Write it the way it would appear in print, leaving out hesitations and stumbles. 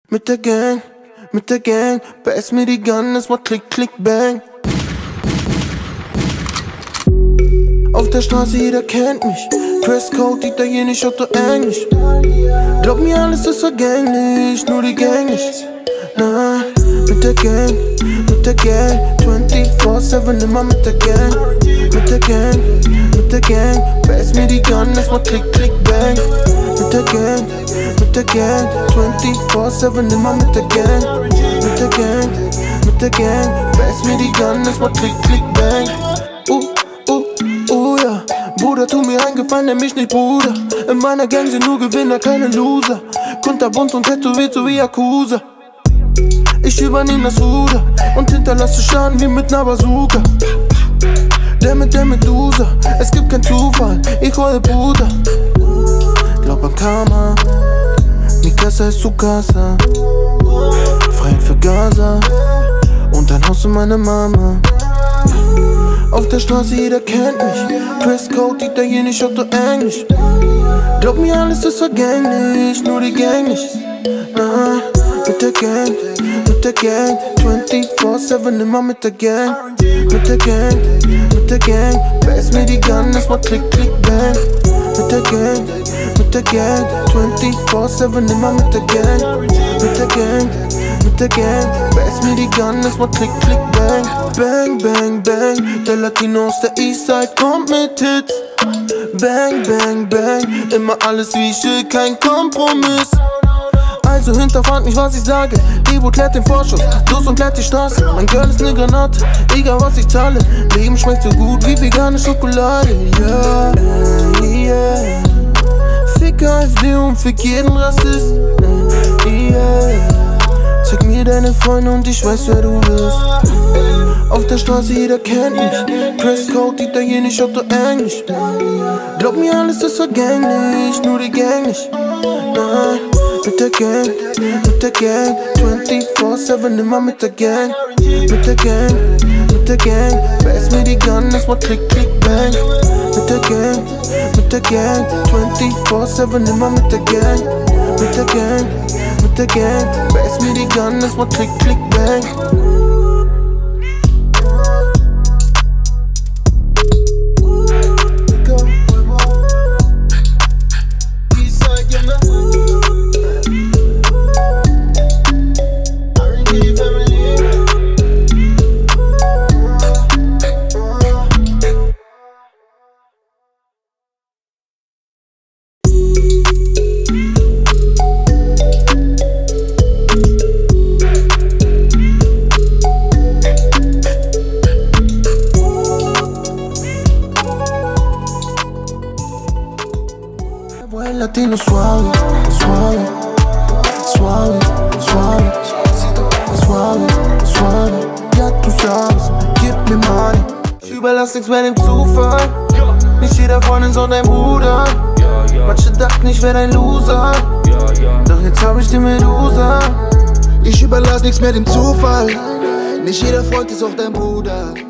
Mit der Gang, pass mir die Gun, es macht Klick, Klick, Bang. Auf der Straße, jeder kennt mich. Dresscode, italienisch, Otto, Englisch. Glaub mir, alles ist vergänglich, nur die Gang nicht. Nein, mit der Gang, 24/7 immer mit der Gang. Mit der Gang, pass mir die Gun, es macht Klick, Klick, Bang. Mit der Gang, 24/7 immer mit der Gang. Mit der Gang, pass mir die Gun, es macht Klick, Klick, Bang. Ja, Bruder, tu mir einen Gefallen, nenn mich nicht Bruder. In meiner Gang sind nur Gewinner, keine Loser. Kunterbunt und tätowiert so wie Yakuza. Ich übernehm das Ruder und hinterlasse Schaden wie mit ner Bazooka. Der Medusa, es gibt keinen Zufall, ich hole Bruder. Glaub an Karma, mi casa ist su casa. Freiheit für Gaza und ein Haus für meine Mama. Auf der Straße, jeder kennt mich. Dresscode, italienisch, Otto, Englisch. Glaub mir, alles ist vergänglich, nur die Gang nicht. Nein, mit der Gang, 24/7 immer mit der Gang. Mit der Gang, pass mir die Gun, es macht Klick, Klick, Bang. Mit der Gang, 24/7 immer mit der Gang. Mit der Gang, pass mir die Gun, es macht Klick, Klick, Bang. Bang, bang, bang, der Latino aus der Eastside kommt mit Hits. Bang, bang, bang, immer alles wie ich will, kein Kompromiss. Also hinterfragt mich, was ich sage. Debo klärt den Vorschuss, los und klärt die Straße. Mein Girl ist ne Granate, egal was ich zahle. Leben schmeckt so gut wie vegane Schokolade. Yeah, yeah. Fick AfD und fick jeden Rassist. Yeah. Zeig mir deine Freunde und ich weiß, wer du bist. Auf der Straße, jeder kennt mich. Dresscode, italienisch, Otto, Englisch. Glaub mir, alles ist vergänglich, nur die Gang nicht. Nein, mit der Gang, 24/7 immer mit der Gang. Mit der Gang, pass mir die Gun, es macht Klick, Klick, Bang. Mit der Gang, 24/7 immer mit der Gang. Mit der Gang, pass mir die Gun, es macht Klick, Klick, Bang. Latino suave, suave, suave, suave, suave, suave. Ja, du sagst, gib mir Money. Ich überlass nichts mehr dem Zufall. Nicht jeder Freundin, sondern dein Bruder. Manche dachten, ich wär dein Loser, doch jetzt hab ich die Medusa. Ich überlass nichts mehr dem Zufall. Nicht jeder Freund ist auch dein Bruder.